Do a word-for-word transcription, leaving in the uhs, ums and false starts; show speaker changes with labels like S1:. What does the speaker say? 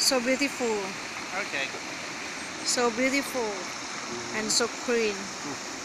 S1: so beautiful.
S2: Okay.
S1: So beautiful and so clean.
S2: Hmm.